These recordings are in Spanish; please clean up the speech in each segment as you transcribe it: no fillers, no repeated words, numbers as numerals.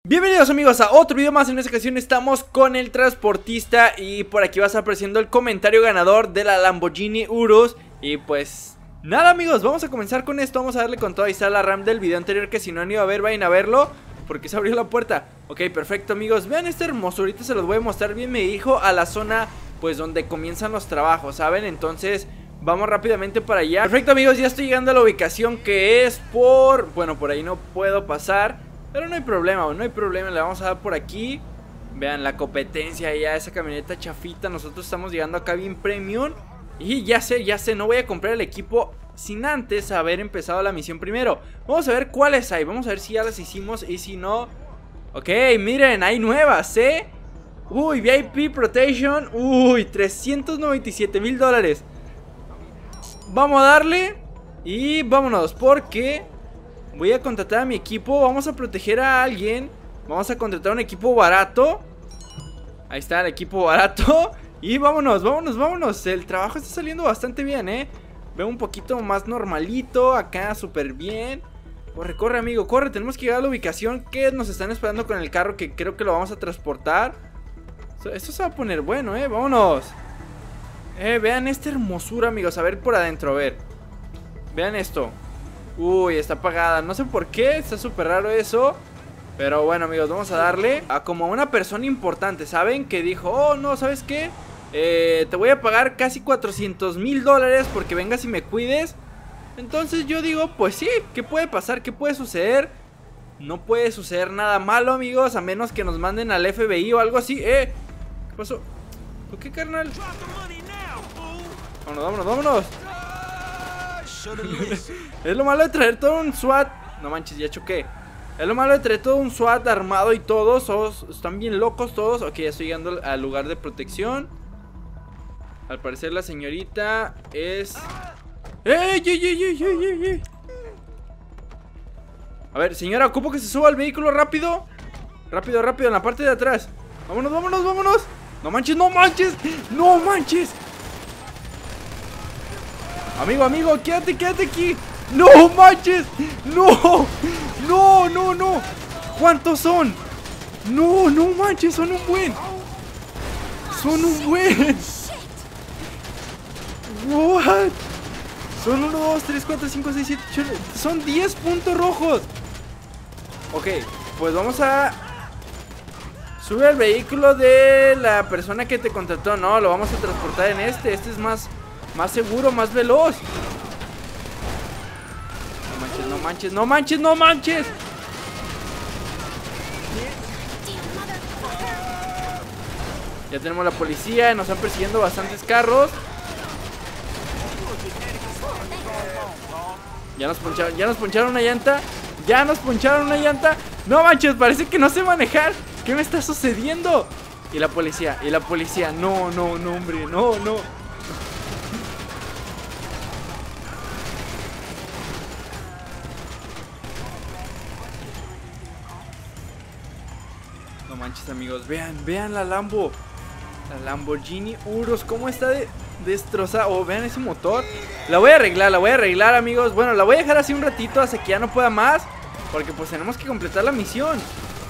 Bienvenidos amigos a otro video más. En esta ocasión estamos con el transportista y por aquí va a estar apareciendo el comentario ganador de la Lamborghini Urus. Y pues nada amigos, vamos a comenzar con esto. Vamos a darle con todo. Ahí está la RAM del video anterior, que si no han ido a ver, vayan a verlo, porque se abrió la puerta. Ok, perfecto amigos, vean este hermoso. Ahorita se los voy a mostrar bien. Me dijo a la zona pues donde comienzan los trabajos, ¿saben? Entonces vamos rápidamente para allá. Perfecto amigos, ya estoy llegando a la ubicación, que es por... bueno, por ahí no puedo pasar, pero no hay problema, no hay problema. Le vamos a dar por aquí. Vean la competencia ya, esa camioneta chafita. Nosotros estamos llegando acá bien premium. Y ya sé, no voy a comprar el equipo sin antes haber empezado la misión primero. Vamos a ver cuáles hay, vamos a ver si ya las hicimos y si no... Ok, miren, hay nuevas, ¿eh? Uy, VIP Protection. Uy, $397,000. Vamos a darle y vámonos, porque voy a contratar a mi equipo. Vamos a proteger a alguien. Vamos a contratar un equipo barato. Ahí está el equipo barato. Y vámonos. El trabajo está saliendo bastante bien, Veo un poquito más normalito. Acá súper bien. Corre amigo, corre. Tenemos que llegar a la ubicación que nos están esperando con el carro, que creo que lo vamos a transportar. Esto se va a poner bueno, vámonos. Vean esta hermosura amigos. A ver por adentro, a ver. Vean esto. Uy, está apagada, no sé por qué, está súper raro eso. Pero bueno amigos, vamos a darle a como una persona importante, ¿saben? Que dijo, oh no, ¿sabes qué? Te voy a pagar casi $400,000 porque vengas y me cuides. Entonces yo digo, pues sí, ¿qué puede pasar? ¿Qué puede suceder? No puede suceder nada malo amigos, a menos que nos manden al FBI o algo así. ¿Qué pasó? ¿Por qué, carnal? Vámonos. Es lo malo de traer todo un SWAT. No manches, ya choqué. Es lo malo de traer todo un SWAT armado y todos están bien locos todos. Ok, ya estoy llegando al lugar de protección. Al parecer la señorita es... ¡Ey! A ver, señora, ocupo que se suba al vehículo rápido. Rápido, en la parte de atrás. Vámonos. No manches. Amigo, quédate aquí. No manches. No. ¿Cuántos son? No manches, son un buen. What? Son 1, 2, 3, 4, 5, 6, 7, 8. Son 10 puntos rojos. Ok, pues vamos a... sube al vehículo de la persona que te contrató. No, lo vamos a transportar en este. Este es más seguro, más veloz. No manches. Ya tenemos la policía. Nos están persiguiendo bastantes carros. Ya nos poncharon una llanta. No manches, parece que no sé manejar. ¿Qué me está sucediendo? Y la policía. No, hombre, no. No manches amigos, vean la Lambo. La Lamborghini Urus, cómo está destrozada. Oh, vean ese motor. La voy a arreglar amigos. Bueno, la voy a dejar así un ratito hasta que ya no pueda más, porque pues tenemos que completar la misión.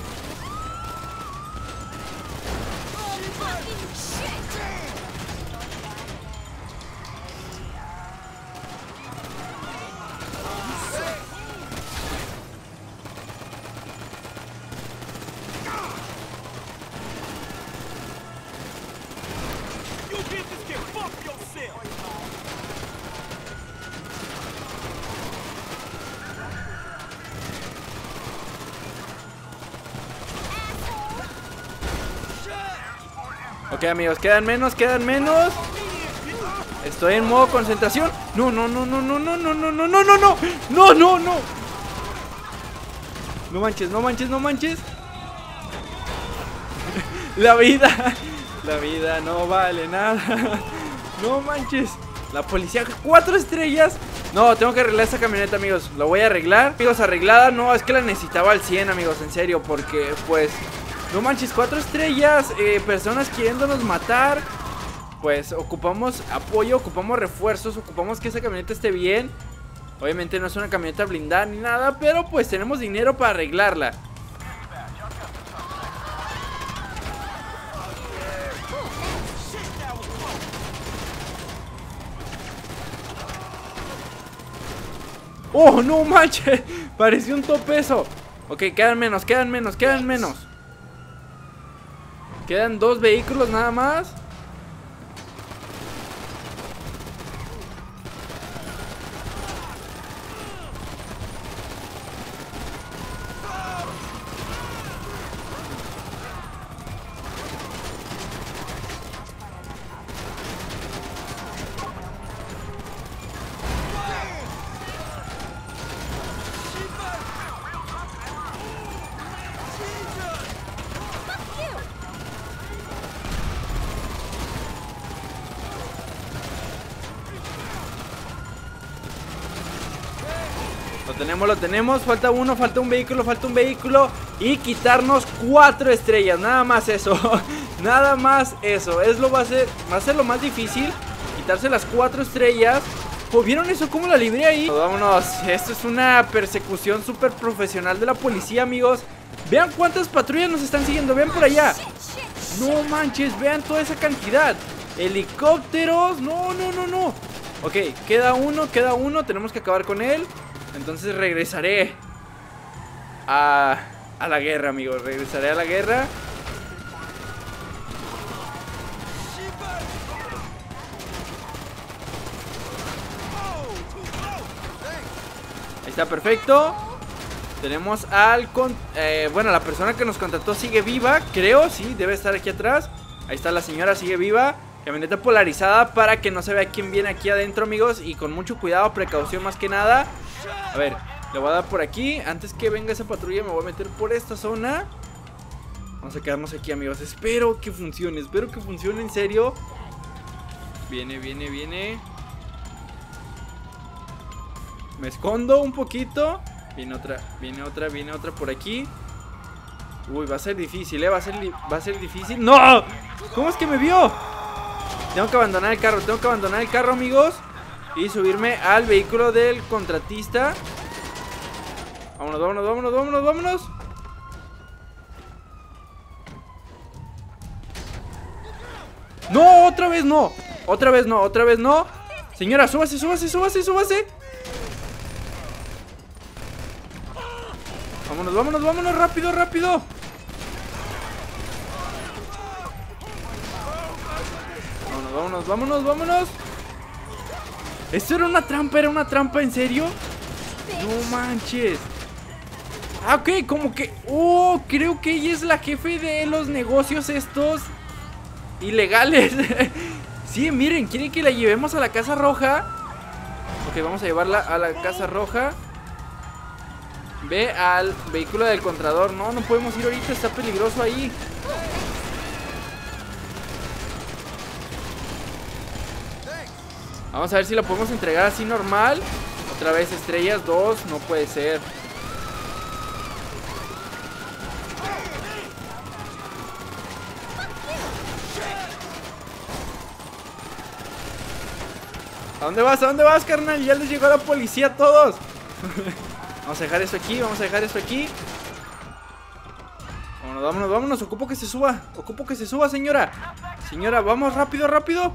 Ok amigos, quedan menos. Estoy en modo concentración. No. No manches. La vida no vale nada. No manches. La policía, 4 estrellas. No, tengo que arreglar esa camioneta amigos. La voy a arreglar. Amigos, arreglada. No, es que la necesitaba al 100 amigos, en serio, porque pues... no manches, 4 estrellas, personas queriéndonos matar. Pues ocupamos apoyo, ocupamos refuerzos, ocupamos que esa camioneta esté bien. Obviamente no es una camioneta blindada ni nada, pero pues tenemos dinero para arreglarla. ¡Oh, no manches! Pareció un tope eso. Ok, quedan menos. Quedan 2 vehículos nada más. Lo tenemos, falta uno, falta un vehículo y quitarnos 4 estrellas, nada más eso. Nada más eso, va a ser lo más difícil, quitarse las 4 estrellas. Oh, ¿vieron eso? ¿Cómo la libré ahí? Vámonos, esto es una persecución súper profesional de la policía, amigos. Vean cuántas patrullas nos están siguiendo, vean por allá. No manches, vean toda esa cantidad. Helicópteros, no. Ok, queda uno, tenemos que acabar con él. Entonces regresaré a la guerra, amigos. Regresaré a la guerra. Ahí está, perfecto. Tenemos al... bueno, la persona que nos contrató sigue viva, creo, sí, debe estar aquí atrás. Ahí está la señora, sigue viva. Camioneta polarizada para que no se vea quién viene aquí adentro, amigos. Y con mucho cuidado, precaución más que nada. A ver, le voy a dar por aquí. Antes que venga esa patrulla me voy a meter por esta zona. Vamos a quedarnos aquí, amigos. Espero que funcione en serio. Viene. Me escondo un poquito. Viene otra por aquí. Uy, va a ser difícil, va a ser difícil. ¡No! ¿Cómo es que me vio? Tengo que abandonar el carro, amigos. Y subirme al vehículo del contratista. Vámonos. No, otra vez no. Señora, súbase. Vámonos, rápido. Vámonos. ¿Esto era una trampa, en serio? No manches. Ah, ok, como que... Oh, creo que ella es la jefe de los negocios estos ilegales. Sí, miren, quieren que la llevemos a la Casa Roja. Ok, vamos a llevarla a la Casa Roja. Ve al vehículo del Contralor. No podemos ir ahorita, está peligroso ahí. Vamos a ver si la podemos entregar así normal. Otra vez estrellas, 2, no puede ser. ¿A dónde vas, carnal? Ya les llegó la policía a todos. Vamos a dejar esto aquí, Vámonos, ocupo que se suba, señora. Señora, vamos, rápido.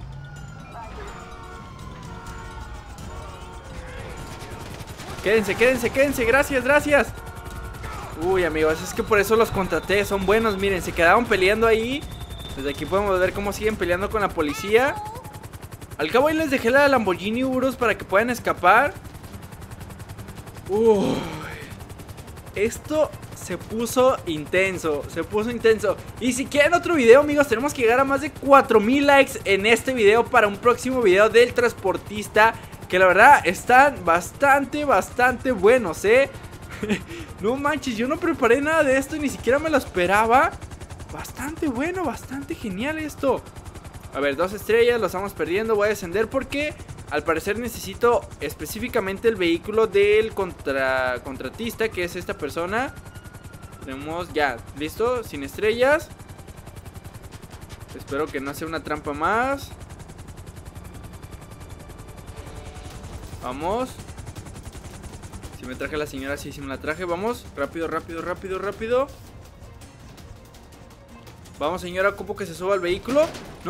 Quédense, gracias. Uy, amigos, es que por eso los contraté, son buenos, miren, se quedaron peleando ahí. Desde aquí podemos ver cómo siguen peleando con la policía. Al cabo ahí les dejé la Lamborghini Urus para que puedan escapar. Uy, esto se puso intenso. Y si quieren otro video, amigos, tenemos que llegar a más de 4000 likes en este video para un próximo video del transportista, que la verdad están bastante buenos, No manches, yo no preparé nada de esto, ni siquiera me lo esperaba. Bastante bueno, bastante genial esto. A ver, 2 estrellas, lo estamos perdiendo. Voy a descender porque al parecer necesito específicamente el vehículo del contratista, que es esta persona. Tenemos ya, listo, sin estrellas. Espero que no sea una trampa más. Vamos. Si me traje a la señora, sí me la traje. Vamos, rápido. Vamos, señora, ocupo que se suba al vehículo. No.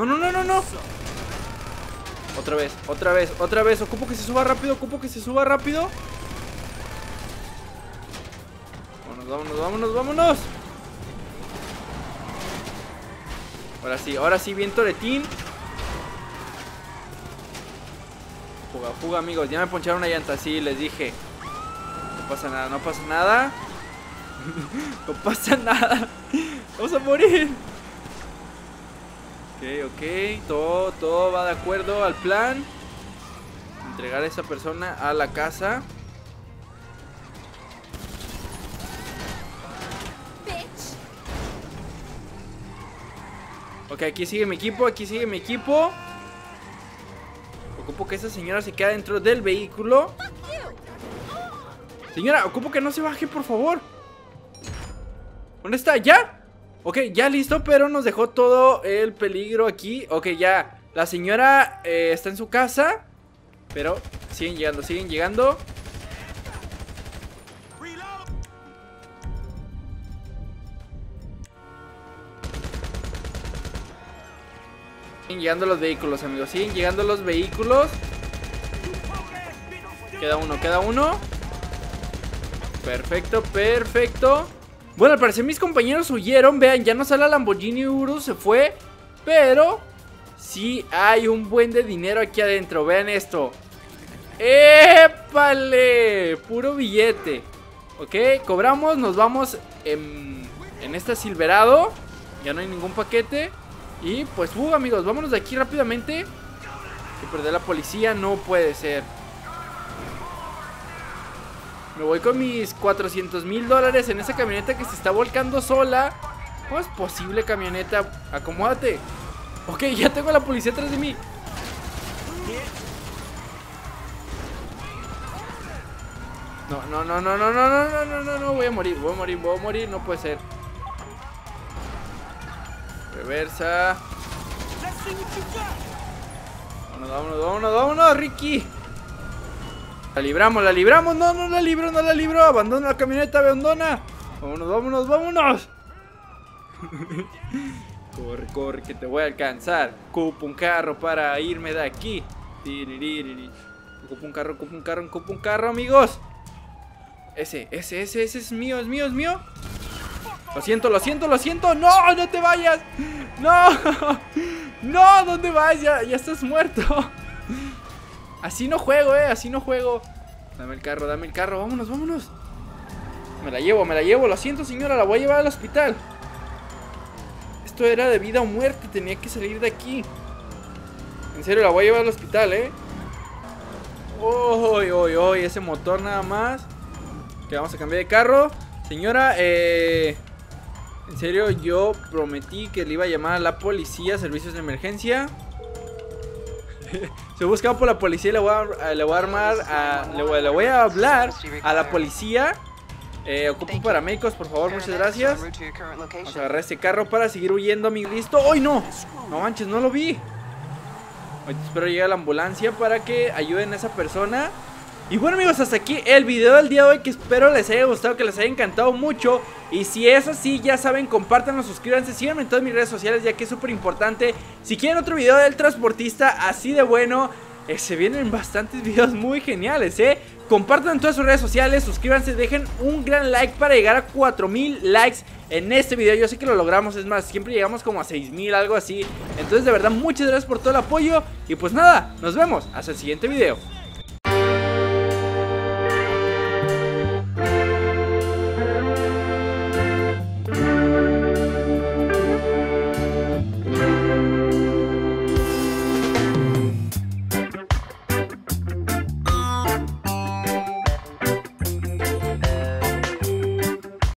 Otra vez. Ocupo que se suba rápido. vámonos, vámonos, vámonos. Ahora sí, bien toretín. Fuga, fuga, amigos. Ya me poncharon una llanta, sí, les dije. No pasa nada, no pasa nada. No pasa nada. Vamos a morir. Ok, todo va de acuerdo al plan. Entregar a esa persona a la casa. Ok, aquí sigue mi equipo, aquí sigue mi equipo. Ocupo que esa señora se quede dentro del vehículo. Señora, ocupo que no se baje, por favor. ¿Dónde está? ¿Ya? Ok, ya listo, pero nos dejó todo el peligro aquí. Ok, ya, la señora está en su casa. Pero siguen llegando, siguen llegando. Siguen llegando los vehículos, amigos. Siguen llegando los vehículos. Queda uno, queda uno. Perfecto, perfecto. Bueno, al parecer mis compañeros huyeron. Vean, ya no sale la Lamborghini Urus, se fue. Pero sí hay un buen de dinero aquí adentro. Vean esto. ¡Épale! Puro billete. Ok, cobramos, nos vamos en esta Silverado. Ya no hay ningún paquete. Y pues, amigos, vámonos de aquí rápidamente. Que perder la policía no puede ser. Me voy con mis $400,000 en esa camioneta que se está volcando sola. ¿Cómo es posible, camioneta? Acomódate. Ok, ya tengo a la policía atrás de mí. No, voy a morir, no puede ser. Reversa. Vámonos, Ricky. La libramos, no la libro. Abandona la camioneta, abandona. Vámonos. Corre, que te voy a alcanzar. Ocupo un carro para irme de aquí. Ocupo un carro, amigos. Ese es mío. Lo siento. No te vayas. No, ¿dónde vas? Ya estás muerto. Así no juego, así no juego. Dame el carro, vámonos. Me la llevo, lo siento, señora, la voy a llevar al hospital. Esto era de vida o muerte, tenía que salir de aquí. En serio, la voy a llevar al hospital, ese motor nada más. Que vamos a cambiar de carro. Señora, en serio, yo prometí que le iba a llamar a la policía, servicios de emergencia. Se buscaba por la policía y le voy a hablar a la policía. Ocupo paramédicos, por favor, muchas gracias. Vamos a agarrar este carro para seguir huyendo, amigo. ¿Listo? ¡Ay, no! No manches, no lo vi. Ahorita espero llegue a la ambulancia para que ayuden a esa persona. Y bueno, amigos, hasta aquí el video del día de hoy, que espero les haya gustado, que les haya encantado mucho. Y si es así, ya saben, compártanlo, suscríbanse, síganme en todas mis redes sociales, ya que es súper importante. Si quieren otro video del transportista así de bueno, se vienen bastantes videos muy geniales, Compartan en todas sus redes sociales, suscríbanse, dejen un gran like para llegar a 4,000 likes en este video. Yo sé que lo logramos, es más, siempre llegamos como a 6,000, algo así. Entonces, de verdad, muchas gracias por todo el apoyo. Y pues nada, nos vemos hasta el siguiente video.